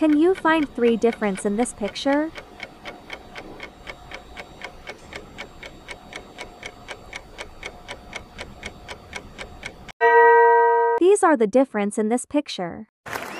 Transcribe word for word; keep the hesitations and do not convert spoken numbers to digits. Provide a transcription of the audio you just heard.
Can you find three difference in this picture? These are the difference in this picture.